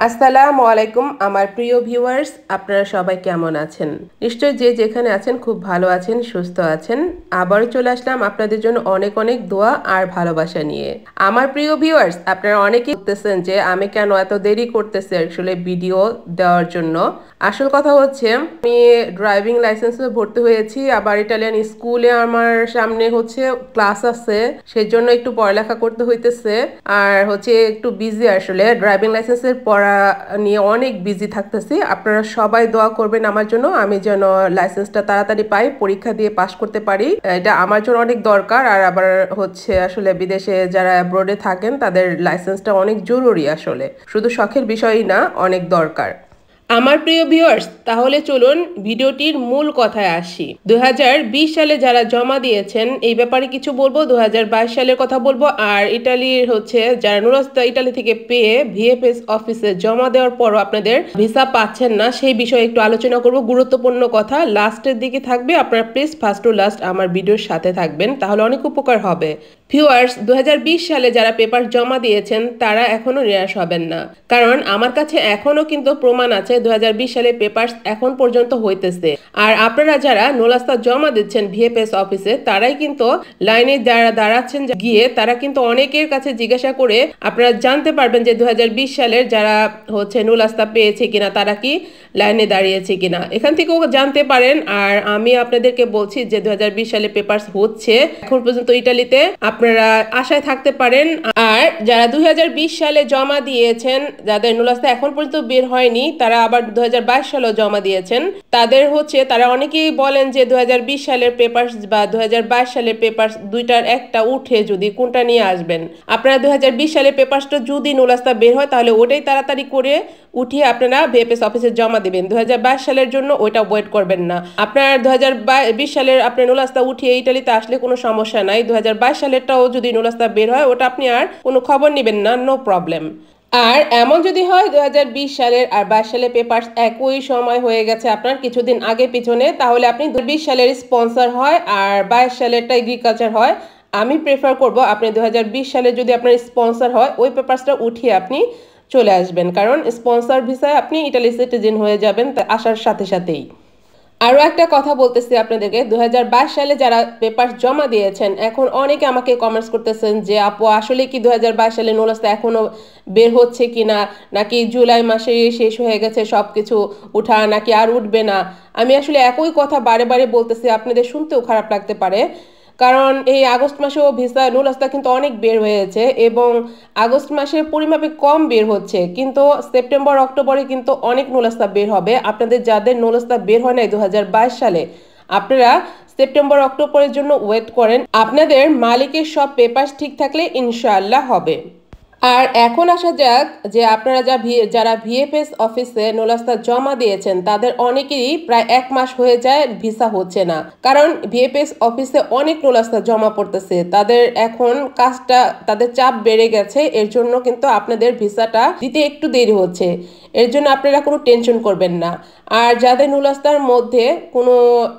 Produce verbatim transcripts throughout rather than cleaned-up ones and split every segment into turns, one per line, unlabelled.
আসসালামু আলাইকুম আমার প্রিয় ভিউয়ার্স, আপনারা সবাই কেমন আছেন? নিশ্চয়ই যে যেখানে আছেন খুব ভালো আছেন, সুস্থ আছেন। আবারও চলে আসলাম আপনাদের জন্য অনেক অনেক দোয়া আর ভালোবাসা নিয়ে। আমার প্রিয় ভিউয়ার্স, আপনারা অনেকেই বলতেছেন যে আমি কেন এত দেরি করতেছি আসলে ভিডিও দেওয়ার জন্য। আসল কথা হচ্ছে আমি ড্রাইভিং লাইসেন্সে ভর্তি হয়েছি, আবার ইটালিয়ান স্কুলে আমার সামনে হচ্ছে ক্লাস আছে, সেজন্য একটু পড়ালেখা করতে হইতেছে। আর হচ্ছে একটু বিজি আসলে ড্রাইভিং লাইসেন্সের পড়া নিয়ে অনেক বিজি থাকতেছি। আপনারা সবাই দোয়া করবেন আমার জন্য, আমি যেন লাইসেন্সটা তাড়াতাড়ি পাই, পরীক্ষা দিয়ে পাশ করতে পারি। এটা আমার জন্য অনেক দরকার। আর আবার হচ্ছে আসলে বিদেশে যারা অ্যাব্রোডে থাকেন তাদের লাইসেন্সটা অনেক জরুরি, আসলে শুধু শখের বিষয়ই না, অনেক দরকার। আমার প্রিয় ভিউয়ার্স, তাহলে চলুন ভিডিওটির মূল কথায় আসি। দুই হাজার বিশ সালে যারা জমা দিয়েছেন এই ব্যাপারে কিছু বলবো, দুই হাজার বাইশ সালের কথা বলবো, আর ইটালির হচ্ছে যারা নুরস্তা ইটালি থেকে পেয়ে ভিএফএস অফিসে জমা দেওয়ার পরও আপনাদের ভিসা পাচ্ছেন না সেই বিষয়ে একটু আলোচনা করব। গুরুত্বপূর্ণ কথা লাস্টের দিকে থাকবে, আপনারা প্লিজ ফার্স্ট টু লাস্ট আমার ভিডিওর সাথে থাকবেন, তাহলে অনেক উপকার হবে। ভিউয়ার্স, দুই হাজার বিশ সালে যারা পেপার জমা দিয়েছেন তারা এখনো নিরাশ হবেন না, কারণ আমার কাছে এখনো কিন্তু প্রমাণ আছে দুই হাজার বিশ সালে পেপার এখন পর্যন্ত হইতেছে। আর আপনারা যারা নোলাস্তা জমা দিচ্ছেন ভিএফএস অফিসে তারাই কিন্তু লাইনে যারা দাঁড়াচ্ছেন গিয়ে তারা কিন্তু অনেকের কাছে জিজ্ঞাসা করে আপনারা জানতে পারবেন যে দুই হাজার বিশ সালের যারা হচ্ছে নোলাস্তা পেয়েছে কিনা, তারা কি লাইনে দাঁড়িয়েছে কিনা, এখান থেকেও জানতে পারেন। আর আমি আপনাদেরকে বলছি যে দুই হাজার বিশ সালে পেপার হচ্ছে এখন পর্যন্ত ইটালিতে, আপনারা আশায় থাকতে পারেন। আর যারা দুই হাজার বিশ সালে জমা দিয়েছেন, যাদের নোলাস্তা এখন পর্যন্ত বের হয়নি, তারা আবার দুই হাজার বাইশ সালেও জমা দিয়েছেন, তাদের হচ্ছে তারা অনেকেই বলেন যে দুই হাজার বিশ সালের পেপার বা দুই হাজার বাইশ সালের পেপার দুইটার একটা উঠে যদি কোনটা নিয়ে আসবেন। আপনারা দুই হাজার বিশ সালের পেপারটা যদি নোলাস্তা বের হয় তাহলে ওটাই তাড়াতাড়ি করে উঠিয়ে আপনারা ভিএফএস অফিসে জমা দিবেন। দুই হাজার বাইশ সালের জন্য ওইটা ওয়েট করবেন না। আপনার দুই হাজার বিশ সালের আপনার নোলাস্তা উঠিয়ে ইটালিতে আসলে কোনো সমস্যা নাই, দুই হাজার বাইশ সালেরটাও যদি নোলাস্তা বের হয় ওটা আপনি আর কোনো খবর নেবেন না, নো প্রবলেম। আর এমন যদি হয় দুই হাজার বিশ সালের আর বাইশ সালের পেপার একই সময় হয়ে গেছে আপনার কিছুদিন আগে পিছনে, তাহলে আপনি বিশ সালের স্পন্সর হয় আর বাইশ সালেরটা এগ্রিকালচার হয়, আমি প্রেফার করব আপনি দুই হাজার বিশ সালে যদি আপনার স্পন্সর হয় ওই পেপারসটা উঠিয়ে আপনি চলে আসবেন, কারণ স্পন্সর ভিসায় আপনি ইটালি সিটিজেন হয়ে যাবেন আসার সাথে সাথেই। আরও একটা কথা বলতেছি আপনাদেরকে, দুই হাজার বাইশ সালে যারা পেপার জমা দিয়েছেন এখন অনেকে আমাকে কমেন্টস করতেছেন যে আপু আসলে কি দুই হাজার বাইশ সালে নোলাস্তা এখনও বের হচ্ছে কি না, নাকি জুলাই মাসে শেষ হয়ে গেছে সব কিছু উঠা, নাকি আর উঠবে না। আমি আসলে একই কথা বারে বারে বলতেছি, আপনাদের শুনতেও খারাপ লাগতে পারে, কারণ এই আগস্ট মাসেও ভিসা নোলাস্তা কিন্তু অনেক বের হয়েছে এবং আগস্ট মাসে পরিমাপে কম বের হচ্ছে, কিন্তু সেপ্টেম্বর অক্টোবরে কিন্তু অনেক নোলাস্তা বের হবে। আপনাদের যাদের নোলাস্তা বের হয় নাই দু হাজার বাইশ সালে, আপনারা সেপ্টেম্বর অক্টোবরের জন্য ওয়েট করেন, আপনাদের মালিকের সব পেপার ঠিক থাকলে ইনশাআল্লাহ হবে। আর এখন আসা যাক যে আপনারা যা যারা ভিএফএস অফিসে নোলাস্তা জমা দিয়েছেন তাদের অনেকেরই প্রায় এক মাস হয়ে যায় ভিসা হচ্ছে না, কারণ ভিএফএস অফিসে অনেক নোলাস্তা জমা পড়তেছে, তাদের এখন কাজটা তাদের চাপ বেড়ে গেছে, এর জন্য কিন্তু আপনাদের ভিসাটা দিতে একটু দেরি হচ্ছে। এর জন্য আপনারা কোনো টেনশন করবেন না। আর যাদের নোলাস্তার মধ্যে কোনো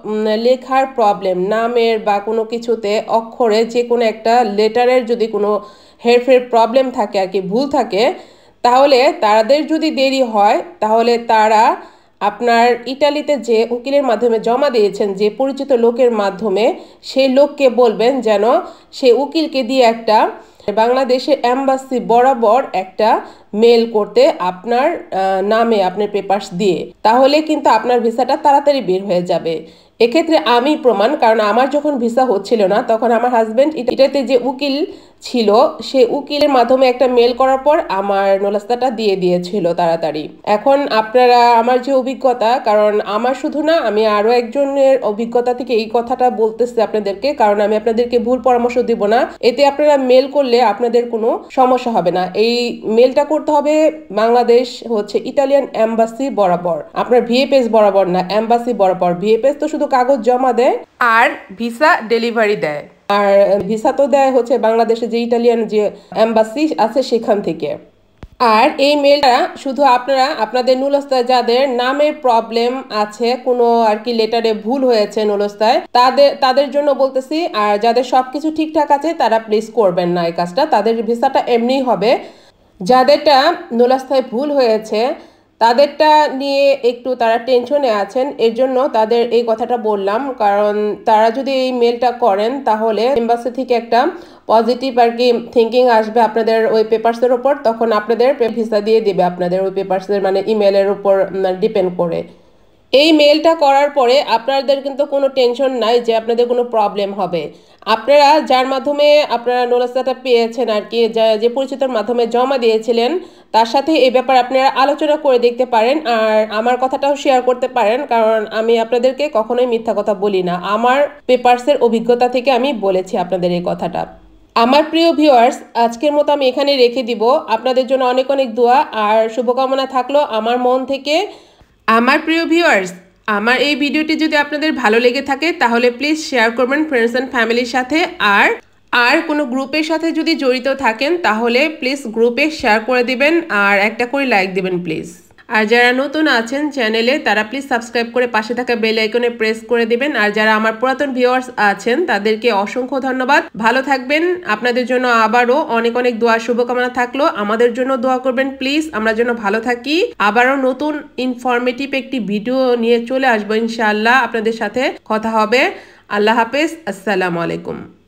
লেখার প্রবলেম, নামের বা কোনো কিছুতে অক্ষরে যে কোনো একটা লেটারের যদি কোনো হেরফের প্রবলেম থাকে আর কি, ভুল থাকে, তাহলে তাদের যদি দেরি হয় তাহলে তারা আপনার ইটালিতে যে উকিলের মাধ্যমে জমা দিয়েছেন, যে পরিচিত লোকের মাধ্যমে, সেই লোককে বলবেন যেন সেই উকিলকে দিয়ে একটা বাংলাদেশের এম্বাসি বরাবর একটা মেল করতে আপনার নামে আপনার পেপারস দিয়ে, তাহলে কিন্তু আপনার ভিসাটা তাড়াতাড়ি বের হয়ে যাবে। এক্ষেত্রে আমি প্রমাণ, কারণ আমার যখন ভিসা হচ্ছিল না তখন আমার হাজব্যান্ড এটাতে যে উকিল ছিল সে উকিলের মাধ্যমে একটা মেল করার পর আমার নোলাস্তাটা দিয়ে দিয়েছিল তাড়াতাড়ি। এখন আপনারা আমার যে অভিজ্ঞতা, কারণ আমার শুধু না, আমি আরও একজনের অভিজ্ঞতা থেকে এই কথাটা বলতেছি আপনাদেরকে, কারণ আমি আপনাদেরকে ভুল পরামর্শ দিব না, এতে আপনারা মেল করলে আপনাদের কোনো সমস্যা হবে না। এই মেলটা করতে হবে বাংলাদেশ হচ্ছে ইটালিয়ান এম্বাসি বরাবর, আপনার ভিএফএস বরাবর না, এম্বাসি বরাবর। ভিএফএস তো শুধু কাগজ জমা দেয় আর ভিসা ডেলিভারি দেয়, আর ভিসা তো দেয় হচ্ছে বাংলাদেশে যে ইটালিয়ান যে এম্বাসি আছে সেখান থেকে। আর এই মেলটা শুধু আপনারা আপনাদের নোলাস্তায় যাদের নামের প্রবলেম আছে, কোনো আর কি লেটারে ভুল হয়েছে নোলাস্তায়, তাদের তাদের জন্য বলতেছি। আর যাদের সবকিছু ঠিকঠাক আছে তারা প্লিজ করবেন না এই কাজটা, তাদের ভিসাটা এমনি হবে। যাদেরটা নুলাস্থায় ভুল হয়েছে তাদেরটা নিয়ে একটু তারা টেনশনে আছেন, এর জন্য তাদের এই কথাটা বললাম। কারণ তারা যদি এই মেলটা করেন তাহলে এম্বাসি থেকে একটা পজিটিভ আর কি থিঙ্কিং আসবে আপনাদের ওই পেপারসের ওপর, তখন আপনাদের ভিসা দিয়ে দিবে আপনাদের ওই পেপারসের মানে ইমেলের উপর ডিপেন্ড করে। এই মেলটা করার পরে আপনাদের কিন্তু কোনো টেনশন নাই যে আপনাদের কোনো প্রবলেম হবে। আপনারা যার মাধ্যমে আপনারা নুলাস্থাটা পেয়েছেন আর কি, যে পরিচিতর মাধ্যমে জমা দিয়েছিলেন, তার সাথে এই ব্যাপারে আপনারা আলোচনা করে দেখতে পারেন আর আমার কথাটাও শেয়ার করতে পারেন। কারণ আমি আপনাদেরকে কখনোই মিথ্যা কথা বলি না, আমার পেপারসের অভিজ্ঞতা থেকে আমি বলেছি আপনাদের এই কথাটা। আমার প্রিয় ভিউয়ার্স, আজকের মতো আমি এখানে রেখে দিব। আপনাদের জন্য অনেক অনেক দোয়া আর শুভকামনা থাকলো আমার মন থেকে। আমার প্রিয় ভিউয়ার্স, আমার এই ভিডিওটি যদি আপনাদের ভালো লেগে থাকে তাহলে প্লিজ শেয়ার করবেন ফ্রেন্ডস অ্যান্ড ফ্যামিলির সাথে। আর আর কোনো গ্রুপের সাথে যদি জড়িত থাকেন তাহলে প্লিজ গ্রুপে শেয়ার করে দিবেন আর একটা করে লাইক দিবেন প্লিজ। আর যারা নতুন আছেন চ্যানেলে তারা প্লিজ সাবস্ক্রাইব করে পাশে থাকা বেল আইকনে প্রেস করে দিবেন। আর যারা আমার পুরাতন ভিউয়ার্স আছেন তাদেরকে অসংখ্য ধন্যবাদ। ভালো থাকবেন, আপনাদের জন্য আবারও অনেক অনেক দোয়া শুভকামনা থাকলো। আমাদের জন্য দোয়া করবেন প্লিজ, আমরা যেন ভালো থাকি। আবারও নতুন ইনফরমেটিভ একটি ভিডিও নিয়ে চলে আসবো ইনশাআল্লাহ, আপনাদের সাথে কথা হবে। আল্লাহ হাফেজ, আসসালামু আলাইকুম।